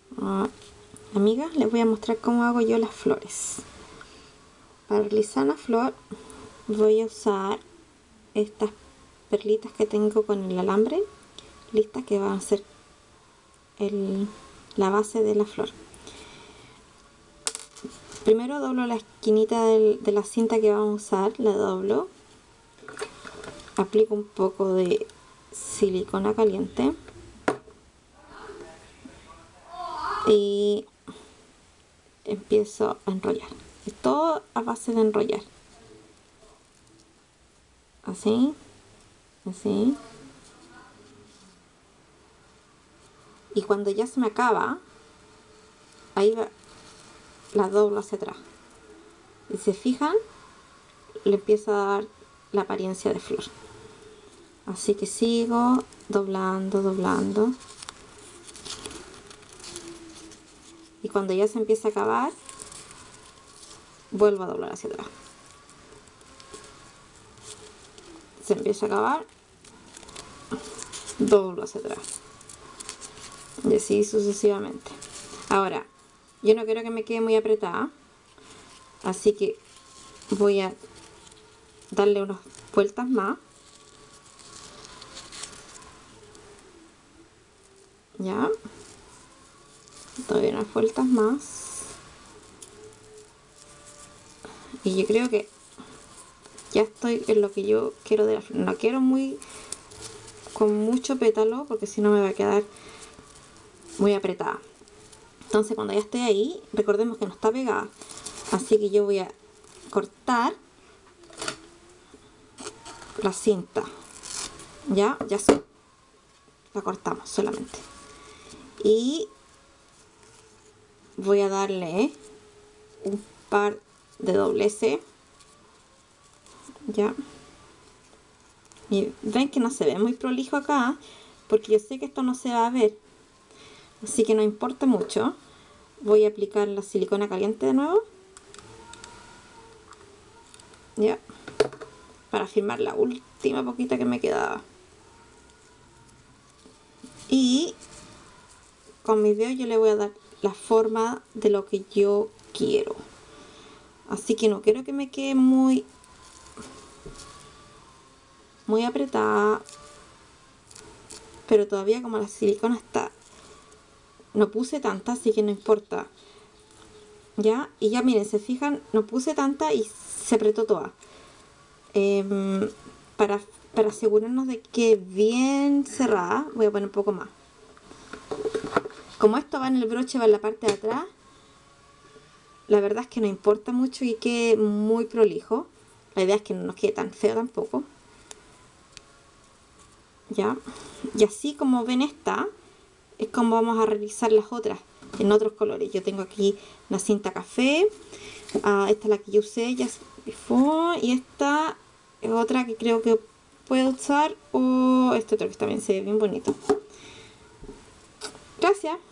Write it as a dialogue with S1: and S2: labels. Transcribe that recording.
S1: Amigas, les voy a mostrar cómo hago yo las flores. Para realizar una flor voy a usar estas perlitas que tengo con el alambre listas, que van a ser la base de la flor. Primero doblo la esquinita de la cinta que vamos a usar, la doblo, aplico un poco de silicona caliente y empiezo a enrollar. Es todo a base de enrollar. Así, así. Y cuando ya se me acaba, ahí va, la doblo hacia atrás. Y si se fijan, le empiezo a dar la apariencia de flor. Así que sigo doblando, doblando. Y cuando ya se empieza a acabar, vuelvo a doblar hacia atrás. Se empieza a acabar, doblo hacia atrás. Y así sucesivamente. Ahora, yo no quiero que me quede muy apretada, así que voy a darle unas vueltas más. Ya. Doy unas vueltas más. Y yo creo que ya estoy en lo que yo quiero de la flor. No quiero con mucho pétalo, porque si no me va a quedar muy apretada. Entonces cuando ya esté ahí, recordemos que no está pegada, así que yo voy a cortar la cinta. Ya la cortamos solamente. Y voy a darle un par de dobleces. Ya. Y ven que no se ve muy prolijo acá, porque yo sé que esto no se va a ver, así que no importa mucho. Voy a aplicar la silicona caliente de nuevo, ya, para firmar la última poquita que me quedaba. Y con mis dedos yo le voy a dar la forma de lo que yo quiero, así que no quiero que me quede muy apretada, pero todavía como la silicona está, no puse tanta, así que no importa. Ya, y ya miren, se fijan, no puse tanta y se apretó toda. Para asegurarnos de que bien cerrada, voy a poner un poco más. Como esto va en el broche, va en la parte de atrás, la verdad es que no importa mucho y quede muy prolijo. La idea es que no nos quede tan feo tampoco. Ya, y así como ven, esta es como vamos a realizar las otras en otros colores. Yo tengo aquí la cinta café, esta es la que yo usé ya before, y esta es otra que creo que puedo usar, o este otro que también se ve bien bonito. Gracias.